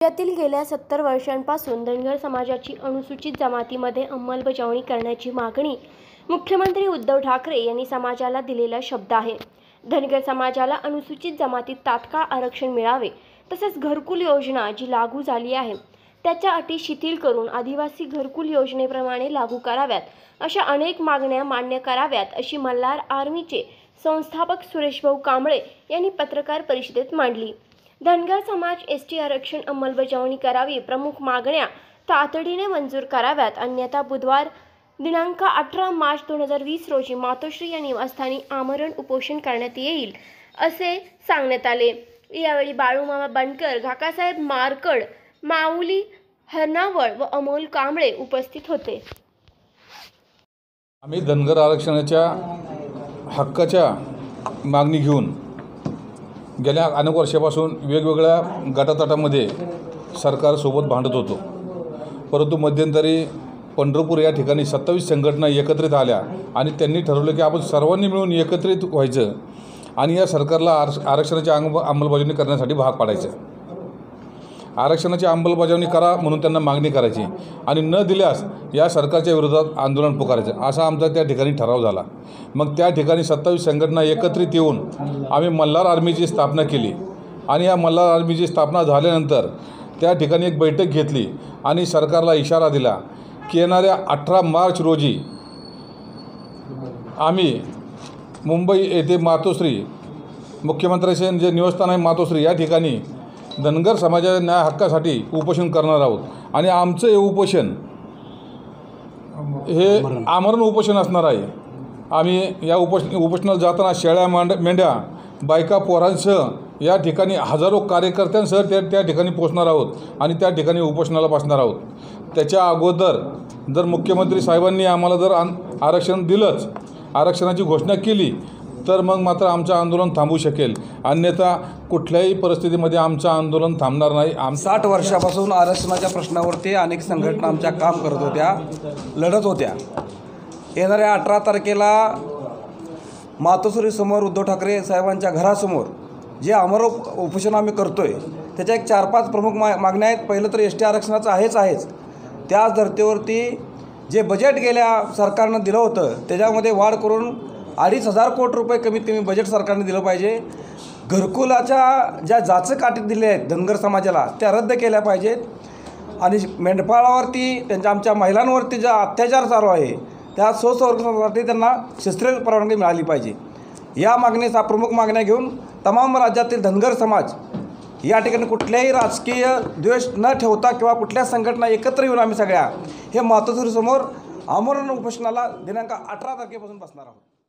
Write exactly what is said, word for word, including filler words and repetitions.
राज्यातील गेल्या सत्तर वर्षांपासून धनगर समाजाची अनुसूचित जमातीमध्ये अंमलबजावणी करण्याची मागणी मुख्यमंत्री उद्धव ठाकरे यांनी समाजाला दिलेला शब्द आहे। धनगर समाजाला अनुसूचित जमातीत तात्काळ आरक्षण मिळावे, तसेच घरकुल योजना जी लागू झाली आहे त्याच्या अटी शिथिल करून आदिवासी घरकुल योजनेप्रमाणे लागू कराव्यात, अशा अनेक मागण्या मान्य कराव्यात, अशी मल्हार आर्मीचे संस्थापक सुरेशभाऊ कांबळे यांनी पत्रकार परिषदेत मांडली। धनगर समाज एसटी आरक्षण अंमलबजावणी करावी, प्रमुख मागण्या तातडीने मंजूर कराव्यात, अन्यथा बुधवार दिनांक अठरा मार्च दोन हजार वीस रोजी मातोश्री या निवासस्थानी आमरण उपोषण करण्यात येईल, असे सांगण्यात आले। यावेळी बाळूमामा बनकर, काकासाहेब मारकड, माऊली हरनावळ व अमोल कांबळे उपस्थित होते। आम्ही धनगर आरक्षणाच्या हक्काच्या मागणी घेऊन गेल्या अनेक वर्षापासून वेगवेगळ्या गटातटामध्ये सरकारसोबत भांडत होतो, परंतु मध्यंतरी पंढरपूर या ठिकाणी सत्तावीस संघटना एकत्रित आल्या आणि त्यांनी ठरवलं की आपण सर्वांनी मिळून एकत्रित व्हायचं आणि या सरकारला आर आरक्षणाची अंग अंमलबजावणी करण्यासाठी भाग पाडायचं। आरक्षणाची अंमलबजावणी करा म्हणून त्यांना मागणी करायची आणि न दिल्यास या सरकारच्या विरोधात आंदोलन पुकारायचं, असा आमचा त्या ठिकाणी ठराव झाला। मग त्या ठिकाणी सत्तावीस संघटना एकत्रित येऊन आम्ही मल्हार आर्मीची स्थापना केली आणि या मल्हार आर्मीची स्थापना झाल्यानंतर त्या ठिकाणी एक बैठक घेतली आणि सरकारला इशारा दिला की येणाऱ्या अठरा मार्च रोजी आम्ही मुंबई येथे मातोश्री मुख्यमंत्र्यांचे जे निवासस्थान आहे मातोश्री या ठिकाणी धनगर समाजाच्या न्याय हक्कासाठी उपोषण करणार आहोत आणि आमचं हे उपोषण हे आमरण उपोषण असणार आहे। आम्ही या उपोषण उपोषणाला जाताना शेळ्या मांड मेंढ्या बायका पोरांसह या ठिकाणी हजारो कार्यकर्त्यांसह त्या त्या ठिकाणी पोहोचणार आहोत आणि त्या ठिकाणी उपोषणाला बसणार आहोत। त्याच्या अगोदर जर मुख्यमंत्री साहेबांनी आम्हाला जर आरक्षण दिलंच, आरक्षणाची घोषणा केली, तर मग मात्र आमचं आंदोलन थांबू शकेल, अन्यथा कुठल्याही परिस्थितीमध्ये आमचं आंदोलन थांबणार नाही। आम साठ वर्षापासून आरक्षणाच्या प्रश्नावरती अनेक संघटना आमच्या काम करत होत्या, लढत होत्या। येणाऱ्या अठरा तारखेला मातोश्रीसमोर उद्धव ठाकरे साहेबांच्या घरासमोर जे आमरण उपोषण आम्ही करतोय त्याच्या एक चार पाच प्रमुख मा मागण्या आहेत। पहिलं तर एस टी आरक्षणाचं आहेच आहेच त्याच धर्तीवरती जे बजेट गेल्या सरकारनं दिलं होतं त्याच्यामध्ये वाढ करून अडीच हजार कोटी रुपये कमीत कमी बजेट सरकारने दिलं पाहिजे। घरकुलाच्या ज्या जाचक अटी दिल्या आहेत धनगर समाजाला त्या रद्द केल्या पाहिजेत आणि मेंढपाळावरती त्यांच्या आमच्या महिलांवरती ज्या अत्याचार चालू आहे त्या स्वसंरक्षणासाठी त्यांना शस्त्र परवानगी मिळाली पाहिजे। या मागणीचा प्रमुख मागण्या घेऊन तमाम राज्यातील धनगर समाज या ठिकाणी कुठल्याही राजकीय द्वेष न ठेवता किंवा कुठल्या संघटना एकत्र येऊन आम्ही सगळ्या हे मातोश्रीसमोर आमरण उपोषणाला दिनांक अठरा तारखेपासून बसणार आहोत।